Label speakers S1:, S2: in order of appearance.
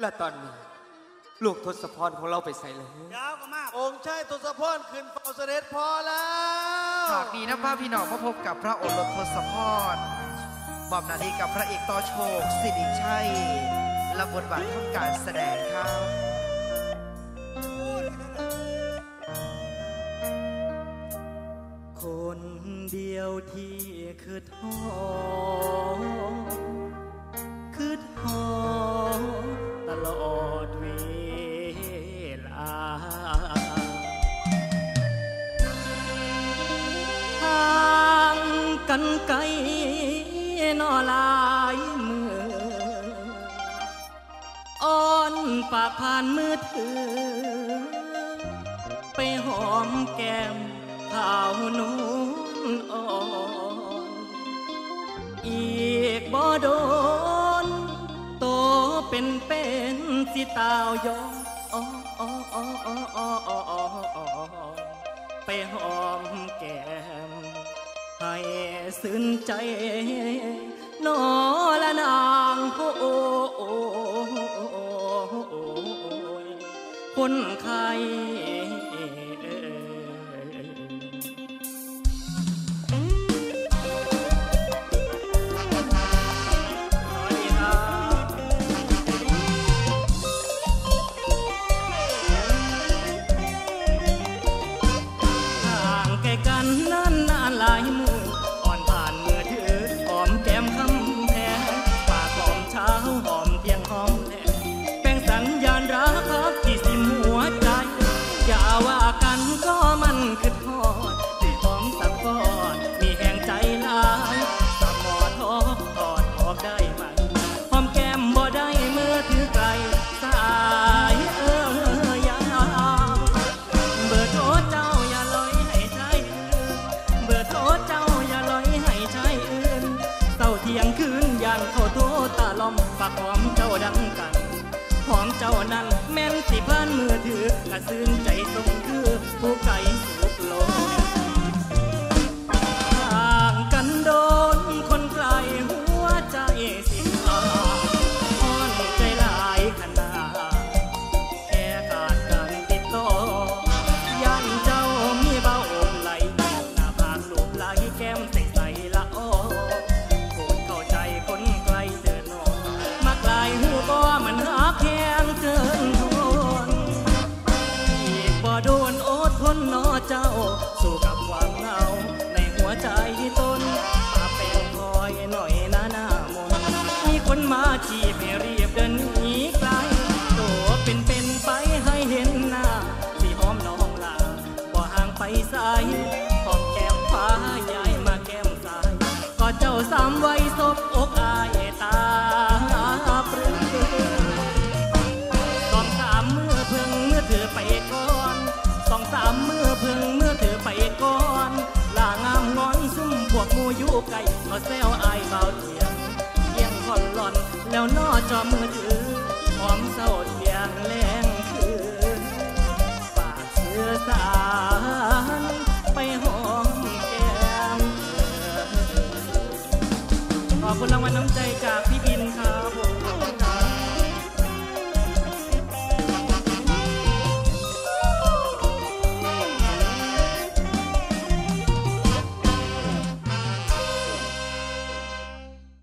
S1: และตอนนี้ลูกทศพรของเราไปใส่เลย
S2: ยาวก็มาก
S3: องค์ชายทศพรขึ้นเฝ้าเสด็จพอแล้ว
S4: ฉากนี้นะพี่น้องมาพบกับพระโอรสทศพรมอบหน้าที่กับพระเอกต่อโชคสิริชัยและบทบาทของการแสดงครับ
S5: คนเดียวที่คือท้อตลอดเวลาห่างกันไกลนอหลายมืออ่อนปากผ่านมือถือไปหอมแก้มข่าวนุ่นอ่อนอีกบ่โดนโตเป็นสิตาวยองไปหอมแก้มให้ซึ้งใจนอละนางโอ้คนไข้หลายมืออ่อนผ่านมือถือหอมแก้มคำแพงปากหอมเช้าหอมเพียงหอมแลแป้งสัญญาณรักที่สิมหัวใจอย่าว่ากันก็มันคือทอดที่หอมสักฟอดมีแห่งใจลายสมอทอดออกได้ไหมหอมแก้มบ่ได้เมื่อถือไกลสายยาวเบอร์โทรเจ้าอย่าลอยให้ใจเบอร์โทรเจ้าอย่าลอยให้ชายอื่นเศร้าเที่ยงคืนย่างเขาโทรตาล้อมปากหอมเจ้าดังกันหอมเจ้านั้นแม่นสิผ่านมือถือกระซื่นใจทรงคือผู้ไก่สุกลงห่างกันโดนคนไกลหัวใจสิขาอ่อนใจหลายขนาดแค่ขาดการติดต่อย่านเจ้ามีเบาอกไหลหน้าผากลูบไหลแก้มใสละอ้อโปรดเข้าใจคนไกลเดินนอนมักลายหูบ่มันหาแข็งเกินทนอีกบ่โดนอดทนนอเจ้าสู้กับความเหงาในหัวใจตนปาเป็นคอยหน่อยหน้ามนมีคนมาจีบให้รีบเดินหนีไกลตัวเป็นไปให้เห็นหน้าที่หอมน้องลาบ่ห่างไปสายหอมแก้มฟ้าย้ายมาแก้มซ้ายก็เจ้าสามไว้ซบอกอายตาปรื้สองสามมือเพิ่งเมื่อเธอไปก่อนสองสามมือเพิ่งเมื่อเธอไปก่อนลางามงอนซุ่มพวกมูอยู่ไกลก็แซวอายเบาเทียงเที่ยงคอนหล่อนแล้วนอจอมือถือหอมเศร้าเที่ยงแรงคืนฝากเสื้อสารไปหอมแก้มขอบคุณรางวัลน้ำใจจากพี่บิน